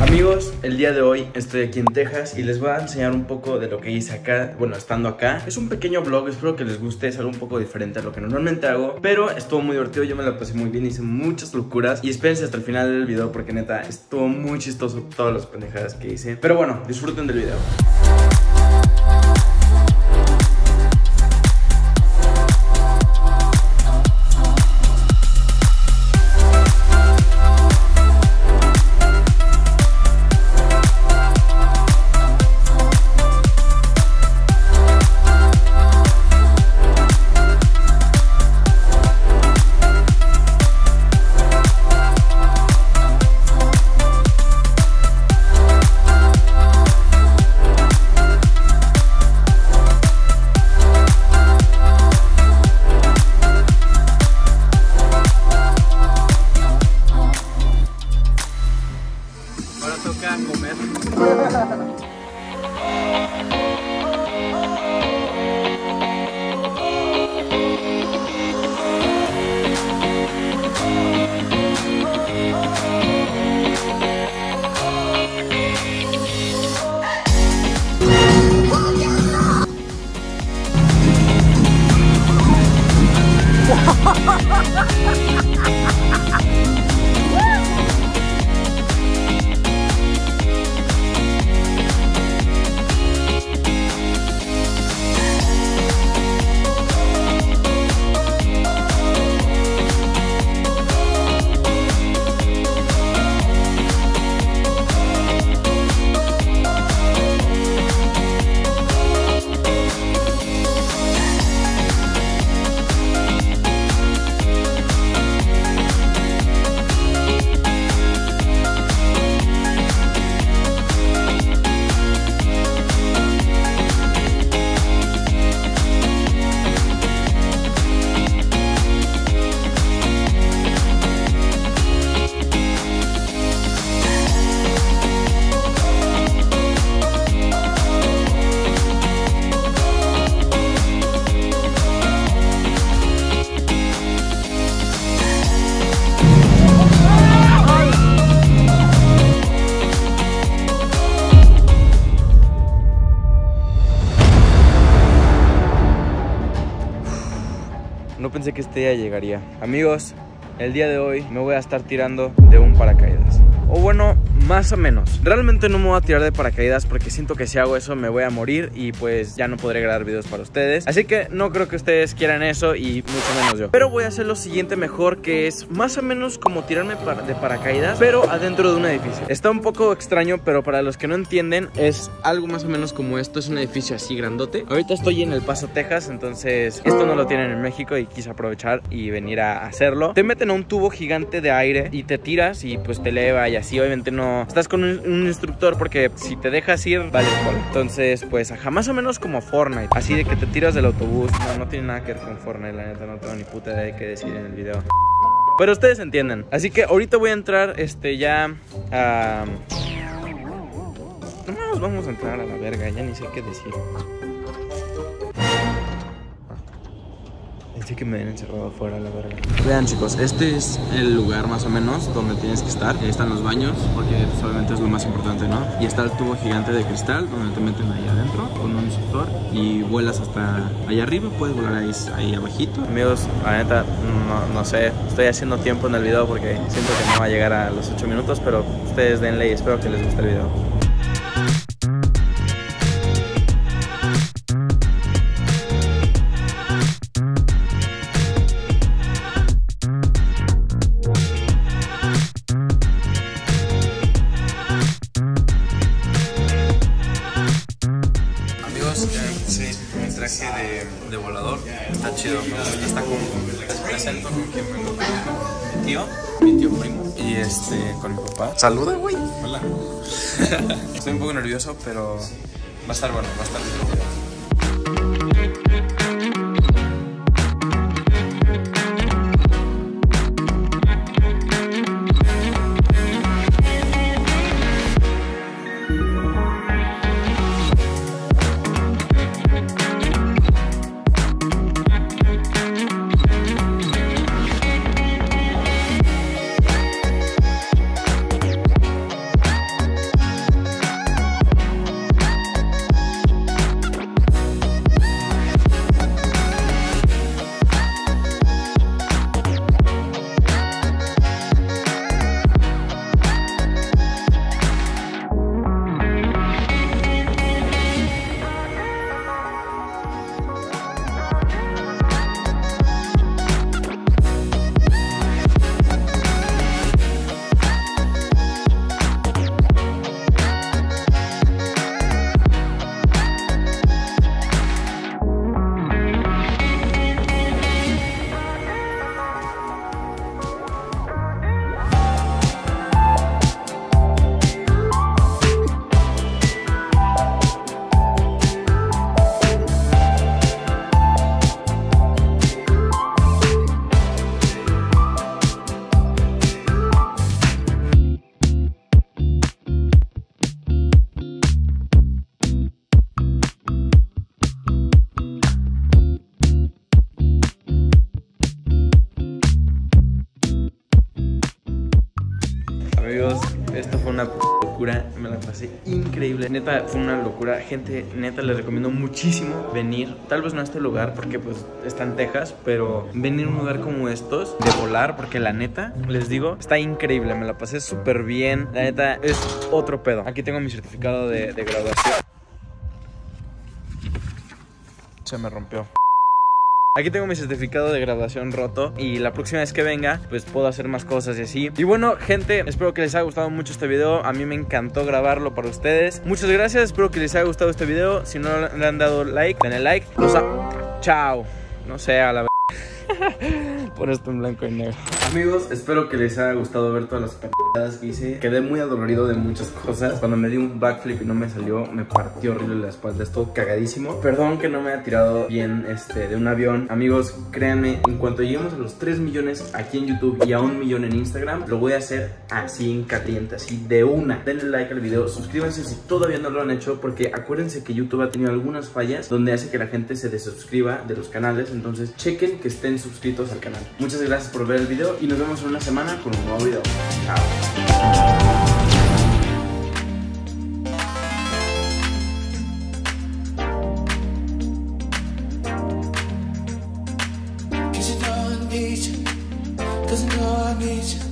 Amigos, el día de hoy estoy aquí en Texas y les voy a enseñar un poco de lo que hice acá, bueno, estando acá. Es un pequeño vlog, espero que les guste, es algo un poco diferente a lo que normalmente hago, pero estuvo muy divertido, yo me la pasé muy bien, hice muchas locuras y espérense hasta el final del video porque neta, estuvo muy chistoso todas las pendejadas que hice. Pero bueno, disfruten del video. Ahora toca comer. No pensé que este día llegaría. Amigos, el día de hoy me voy a estar tirando de un paracaídas. O bueno, más o menos. Realmente no me voy a tirar de paracaídas porque siento que si hago eso me voy a morir y pues ya no podré grabar videos para ustedes. Así que no creo que ustedes quieran eso y mucho menos yo. Pero voy a hacer lo siguiente mejor, que es más o menos como tirarme de paracaídas, pero adentro de un edificio. Está un poco extraño, pero para los que no entienden es algo más o menos como esto. Es un edificio así grandote. Ahorita estoy en El Paso, Texas, entonces esto no lo tienen en México y quise aprovechar y venir a hacerlo. Te meten a un tubo gigante de aire y te tiras y pues te eleva y así. Obviamente no estás con un instructor porque si te dejas ir vale cola. Entonces pues ajá, más o menos como Fortnite, así de que te tiras del autobús. No tiene nada que ver con Fortnite, la neta no tengo ni puta idea de qué decir en el video, pero ustedes entienden. Así que ahorita voy a entrar ya a... No, vamos a entrar a la verga, ya ni sé qué decir. Pensé que me habían encerrado afuera, la verga. Vean chicos, este es el lugar más o menos donde tienes que estar. Ahí están los baños, porque pues, obviamente es lo más importante, ¿no? Y está el tubo gigante de cristal, donde te meten ahí adentro con un instructor y vuelas hasta allá arriba. Puedes volar ahí abajito. Amigos, la neta, no sé, estoy haciendo tiempo en el video porque siento que no va a llegar a los 8 minutos, pero ustedes denle y espero que les guste el video. Sí, mi traje de volador está chido, ¿no? Está como les presento con quien vengo, mi tío primo y con mi papá. Saluda, güey. Hola. Estoy un poco nervioso, pero va a estar bueno, va a estar divertido. fue una locura, me la pasé increíble. Neta, fue una locura. Gente, neta, les recomiendo muchísimo venir. Tal vez no a este lugar porque pues está en Texas, pero venir a un lugar como estos, de volar, porque la neta, les digo, está increíble. Me la pasé súper bien. La neta, es otro pedo. Aquí tengo mi certificado de graduación. Se me rompió. Aquí tengo mi certificado de graduación roto y la próxima vez que venga pues puedo hacer más cosas y así. Y bueno, gente, espero que les haya gustado mucho este video. A mí me encantó grabarlo para ustedes. Muchas gracias, espero que les haya gustado este video. Si no le han dado like, denle like. Chao. No sé, a la Pon esto en blanco y negro. Amigos, espero que les haya gustado ver todas las pendejadas que hice. Quedé muy adolorido de muchas cosas. Cuando me di un backflip y no me salió, me partió horrible la espalda. Estoy cagadísimo. Perdón que no me haya tirado bien de un avión. Amigos, créanme, en cuanto lleguemos a los 3 millones aquí en YouTube y a 1 millón en Instagram, lo voy a hacer así en caliente, así de una. Denle like al video, suscríbanse si todavía no lo han hecho, porque acuérdense que YouTube ha tenido algunas fallas donde hace que la gente se desuscriba de los canales. Entonces chequen que estén suscritos al canal. Muchas gracias por ver el video y nos vemos en una semana con un nuevo video. Chao. Cause you know I need you.